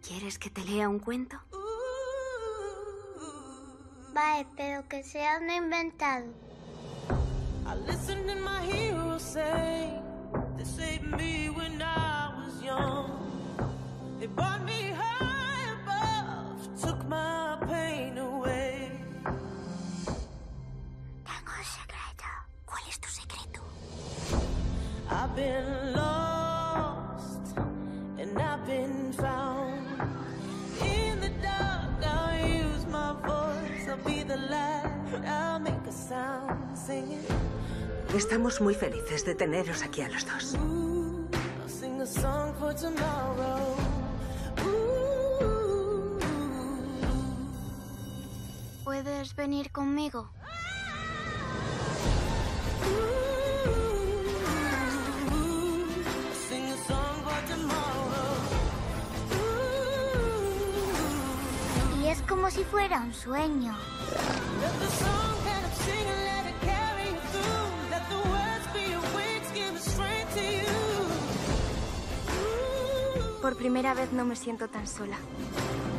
¿Quieres que te lea un cuento? Vale, pero que sea uno inventado. I listened to my hero say they saved me when I was young. They brought me high above, took my pain away. Tengo un secreto. ¿Cuál es tu secreto? I've been lost and I've been found. In the dark, I'll use my voice. I'll be the light. I'll make a sound singing. Estamos muy felices de teneros aquí a los dos. I'll sing a song for tomorrow. ¿Puedes venir conmigo? I'll sing a song for tomorrow. Y es como si fuera un sueño. Let the song that I'm singing, let it carry you through. Let the words be your wings, give the strength to you. Por primera vez no me siento tan sola.